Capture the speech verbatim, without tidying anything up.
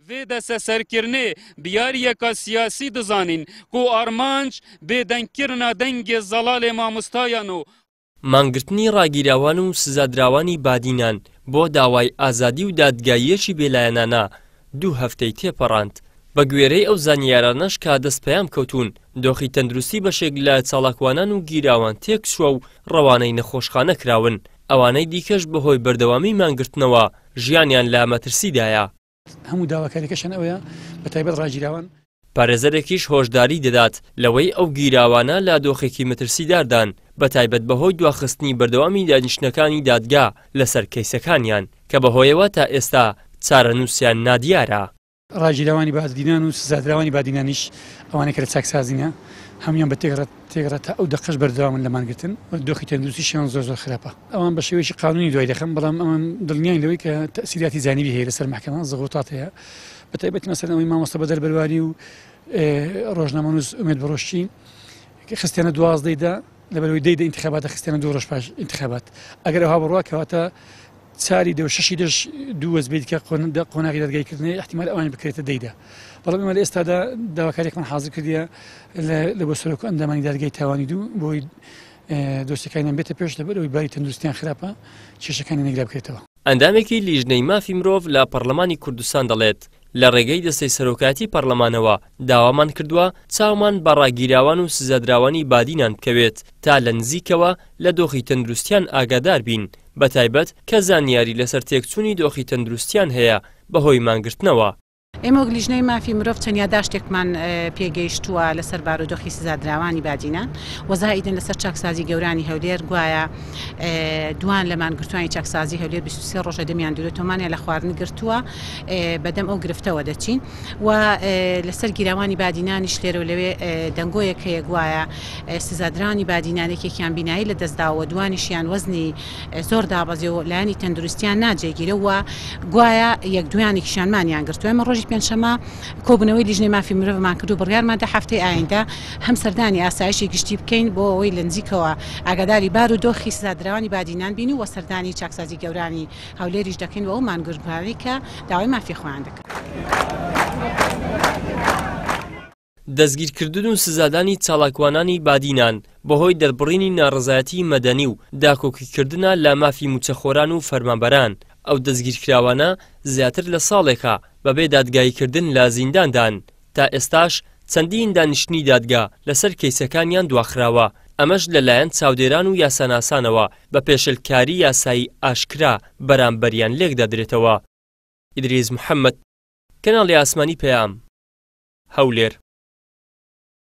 وی دست سرکرنه بیاری که سیاسی دزانین کو آرمانج به دنکرنا دنگ زلال مامستایانو مانگرتنی ڕاگیراوان و سزادراوانی بادینان بۆ داوای ئازادی و دادگاییەکی بێلایەنانە دوو هەفتەی تێپەڕاند. بە گوێرەی ئەو زانیارانەش کە دەستپەیام کەوتون دۆخی تەندروستی بەشێک لە چالاکوانان و گیراوان تێکچووە و ڕەوانەی نەخۆشخانە کراون. ئەوانەی دیکەش بەهۆی بەردەوامی مانگرتنەوە ژیانیان لە مەترسیدایە. هەموو داواکاریەکەشان ئەوەیە بەتایبەت ڕاگیراوان پارێزەرێکیش هۆشداری دەدات لەوەی ئەو گیراوانە لە دۆخێکی مەترسیداردان بەتایبەت بەهۆی دواخستنی بەردەوامی دانیشتنەکانی دادگا لەسەر کەیسەکانیان کە بەهۆیەوە تا ئێستا چارەنووسیان نادیارە. ڕاگیراوانی بادینان و سزادراوانی بادینانیش ئەوانەی کە لە چاکسازینە هەمویان بە تێگەڕێت تا ئەو دەقەش بەردەوامن لە مانگرتن و دۆخی تەندروستیشیان زۆر زۆر خراپە. ئەوان بە شێوەیەکی قانونی دوای دەخەن بەڵام ئەمان دڵنیان لەوەی کە تەسیراتی جانبی هەیە لەسەر مەحکەمە زغوتات هەیە بەتایبەتی مەسەلەن ئەوەی مامۆستا بەدەربەرواری و ڕۆژنامەنووس ئومێد بەڕۆشتی خستیانە دوازدەیدا لەبەرەوەی دەیدە ئینتیخاباتە خستیانە دوو ڕۆژ پاش ئینتیخابات ئەگەر ئەوها بڕوا کەواتە چاری دە و شەشی دەش دوو وەزبێت کە قۆناغی دادگایکردنی احتیمال ئەوان بکرێتە دەیدا بەڵام ئێمە لە ئێستادا داواکاریێکمان حاضر کردیە لە بۆ سەرۆک ئەندامانی دادگای تاوانی دوو بۆی دۆستەکانیان بێتە پێش لەبەرەوەی باری تەندروستیان خراپە کێشەکانی نەگرا بکرێتەوە. ئەندامێکی لیژنەی مافی مرۆڤ لە پەرلەمانی کوردستان دەڵێت لە ڕێگەی دەستەی سەرۆکاتی پەرلەمانەوە داوامان کردووە چاومان بە ڕاگیراوان و سزادراوانی بادینان بکەوێت تا لە نزیکەوە لە دۆخی تەندروستیان ئاگادار بین بەتایبەت کە زانیاری لەسەر تێکچوونی دۆخی تەندروستیان هەیە بەهۆی مانگرتنەوە. ئێمە لیژنەی مافی مرۆڤ چەندیا داشتێکمان پێگەیشتووە لەسەر بارودۆخی سزادراوانی بادینان وەزایدن لەسەر چاکسازی گەورانی هەولێر گوایە دوان لە مانگرتوانی چاکسازی هەولێر بیست و سێ ڕۆژە دەمیان دوورێت تۆمانیان لە خواردن گرتووە بەدەم ئەو گرفتەوە دەچین و لەسەر گیراوانی بادینانیش لێرە و لەوێ دەنگۆیەک هەیە گوایە سزادرانی بادینانێکێکیان بینایی لە دەستداوە دوانیشیان وەزنی زۆر دابەزی و لایانی تەندروستیان ناجێگیرە و گوایە یەک دویانێکیشانمانیان گرتووە. ئێمە ڕۆژی پێنجشەممە کۆبوونەوەی لیژنەی مافی مرۆڤمان کردو بڕیارماندا هەفتەی ئایندا هەم سەردانی ئاسایشی گشتی بکەین بۆ ئەوەی لە نزیکەوە ئاگاداری بارودۆخی سزادراوانی بادینان بین و سەردانی چاکسازی گەورانی هەولێریش دەکەین و ئەو مانگرتوانی کە داوای مافی خۆیان دەکەن. دەستگیرکردن و سزادانی چالاکوانانی بادینان بەهۆی دەربڕینی ناڕزایەتی مەدەنی و داکۆکیکردنە لە مافی موچەخۆران و فەرمانبەران ئەو دەستگیرکراوانە زیاتر لە ساڵێکە بەبێ دادگایکردن لە زینداندان تا ئێستاش چەندین دانیشتنی دادگا لەسەر کەیسەکانیان دواخراوە ئەمەش لەلایەن چاودێران و یاساناسانەوە بە پێشلکاری یاسایی ئاشکرا بەرامبەریان لێک دەدرێتەوە. ئیدریس محەممەد، کەناڵی ئاسمانی پەیام، هەولێر.